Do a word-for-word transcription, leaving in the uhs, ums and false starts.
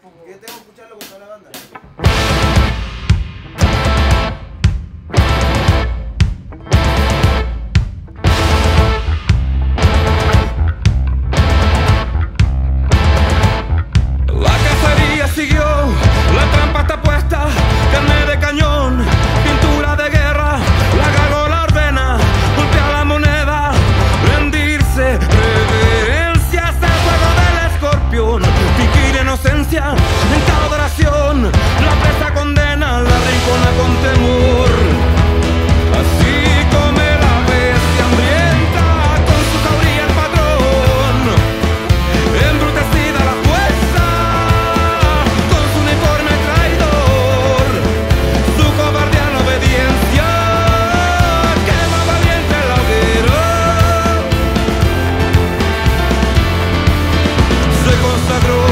Que tengo que escucharlo con toda la banda. La cacería siguió, la trampa está puesta, carne de cañón, pintura de guerra, la gárgola ordena, golpea la moneda, rendirse, reverencia, es el fuego del escorpión, fingir inocencia, en cada adoración, la presa condena, la rincona con temor, así come la bestia hambrienta, con su jauría el patrón, embrutecida la fuerza, con su uniforme traidor, su cobardiana obediencia, quema valiente el hoguero, se consagró.